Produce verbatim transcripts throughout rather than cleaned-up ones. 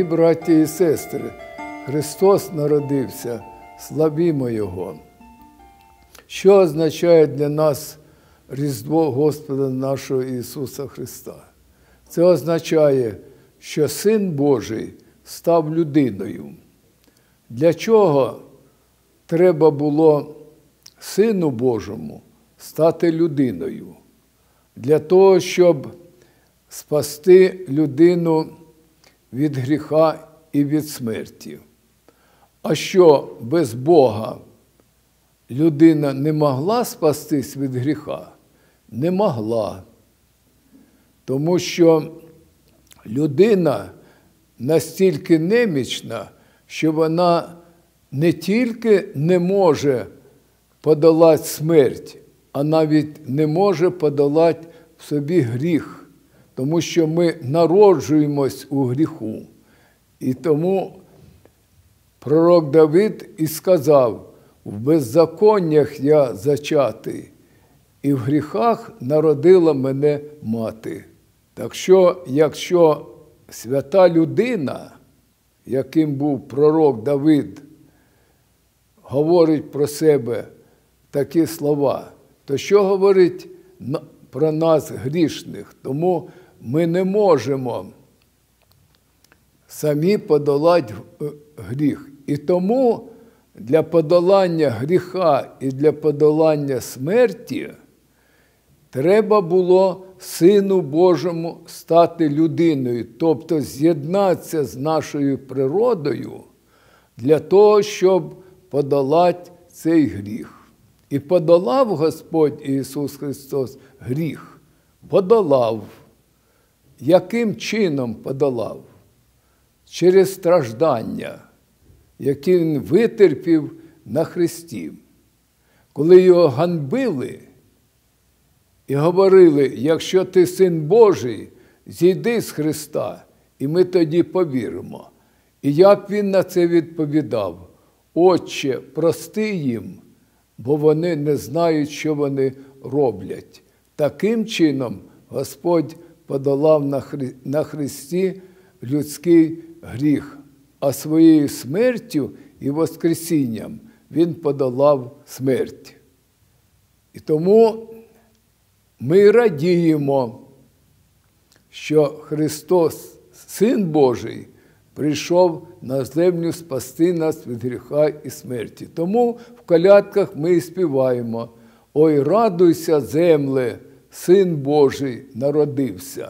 Дорогі браті і сестри, Христос народився, славімо Його. Що означає для нас Різдво Господа нашого Ісуса Христа? Це означає, що Син Божий став людиною. Для чого треба було Сину Божому стати людиною? Для того, щоб спасти людину від гріха і від смерті. А що без Бога людина не могла спастись від гріха? Не могла. Тому що людина настільки немічна, що вона не тільки не може подолати смерть, а навіть не може подолати в собі гріх. Тому що ми народжуємось у гріху. І тому пророк Давид і сказав: «В беззаконнях я зачатий, і в гріхах народила мене мати». Так що, якщо свята людина, яким був пророк Давид, говорить про себе такі слова, то що говорить про нас, грішних? Тому ми не можемо самі подолати гріх. І тому для подолання гріха і для подолання смерті треба було Сину Божому стати людиною, тобто з'єднатися з нашою природою для того, щоб подолати цей гріх. І подолав Господь Ісус Христос гріх. Подолав. Яким чином подолав? Через страждання, які Він витерпів на хресті. Коли Його ганьбили і говорили: «Якщо ти Син Божий, зійди з Христа, і ми тоді повіримо». І як Він на це відповідав: «Отче, прости їм, бо вони не знають, що вони роблять». Таким чином Господь подолав на, хри... на хресті людський гріх, а своєю смертю і воскресінням Він подолав смерть. І тому ми радіємо, що Христос, Син Божий, прийшов на землю спасти нас від гріха і смерті. Тому в колядках ми і співаємо: «Ой, радуйся, земле, Син Божий народився».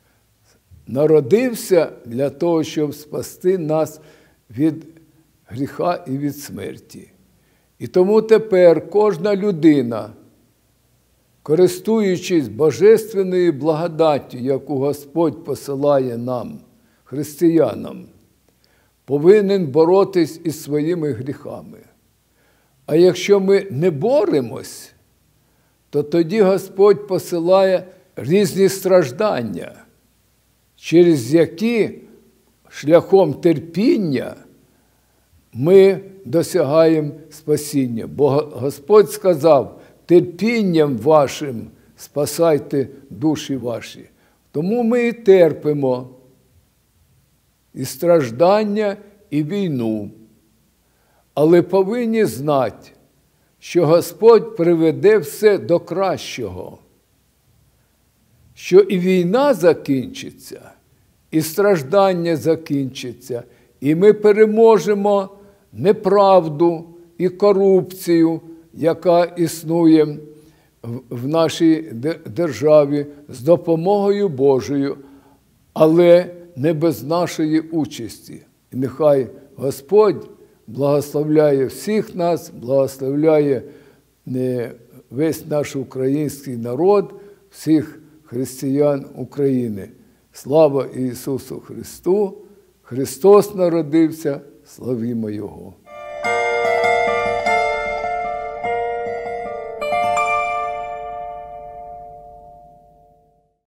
Народився для того, щоб спасти нас від гріха і від смерті. І тому тепер кожна людина, користуючись божественною благодаттю, яку Господь посилає нам, християнам, повинен боротись із своїми гріхами. А якщо ми не боремось, то тоді Господь посилає різні страждання, через які шляхом терпіння ми досягаємо спасіння. Бо Господь сказав: терпінням вашим спасайте душі ваші. Тому ми і терпимо і страждання, і війну. Але повинні знати, що Господь приведе все до кращого, що і війна закінчиться, і страждання закінчиться, і ми переможемо неправду і корупцію, яка існує в нашій державі, з допомогою Божою, але не без нашої участі. І нехай Господь благословляє всіх нас, благословляє весь наш український народ, всіх християн України. Слава Ісусу Христу! Христос народився, славімо Його!